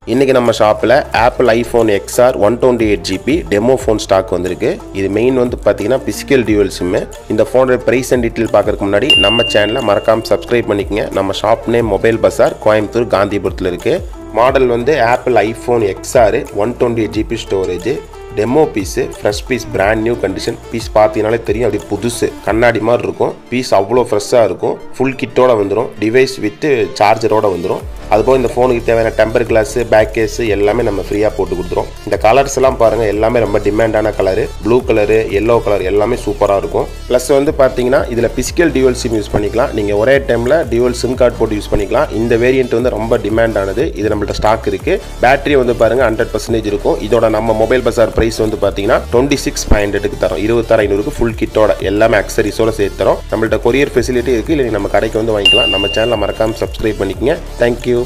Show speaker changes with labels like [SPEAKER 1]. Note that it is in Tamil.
[SPEAKER 1] இன்னைக்கு நம்ம ஷாப்பில் Apple iPhone XR 128GB demo phone stock வந்திருக்கு. இது மெயின் வந்து பார்த்தீங்கன்னா பிசிக்கல் டியூவல் சிம்மு. இந்த ஃபோனோட ப்ரைஸ் அண்ட் டீட்டெயில் பார்க்கறதுக்கு முன்னாடி நம்ம சேனலை மறக்காமல் சப்ஸ்கிரைப் பண்ணிக்கங்க. நம்ம shop name mobile Bazaar, Coimbatore, காந்திபுரத்தில் இருக்குது. மாடல் வந்து Apple iPhone XR 128GB storage. Demo piece, fresh piece, brand new condition. Piece பார்த்தீங்கனாலே தெரியும், அப்படி புதுசு கண்ணாடி மாதிரி இருக்கும். பீஸ் அவ்வளோ ஃப்ரெஷ்ஷாக இருக்கும். ஃபுல் கிட்டோட வந்துடும். டிவைஸ் வித்து சார்ஜரோட வந்துடும். அதுபோக இந்த ஃபோனுக்கு தேவையான டெம்பர் கிளாஸு, பேக் கேஸு எல்லாமே நம்ம ஃப்ரீயாக போட்டு கொடுத்துரும். இந்த கலர்ஸ் எல்லாம் பாருங்கள், எல்லாமே ரொம்ப டிமாண்டான colour. Blue colour, yellow colour எல்லாமே சூப்பராக இருக்கும். ப்ளஸ் வந்து பார்த்தீங்கன்னா இதில் பிசிக்கல் டியூவல் சிம் யூஸ் பண்ணிக்கலாம். நீங்கள் ஒரே டைமில் டியூவல் சிம் கார்டு போட்டு யூஸ் பண்ணிக்கலாம். இந்த வேரியன்ட் வந்து ரொம்ப டிமாண்டானது. இது நம்மள்ட்ட ஸ்டாக் இருக்குது. பேட்டரி வந்து பாருங்கள் 100% இருக்கும். இதோட நம்ம மொபைல் பஸார் ப்ரைஸ் வந்து பார்த்தீங்கன்னா 26,500க்கு தரோம். 26,500க்கு ஃபுல் கிட்டோட எல்லாமே அக்சரிஸோட சேர்த்து தரோம். நம்மள்ட்ட கொரியர் ஃபெசிலிட்டி இருக்குது. இல்லை நம்ம கடைக்கு வந்து வாங்கிக்கலாம். நம்ம சேனலை மறக்காமல் சப்ஸ்கிரைப் பண்ணிக்கங்க. தேங்க்யூ.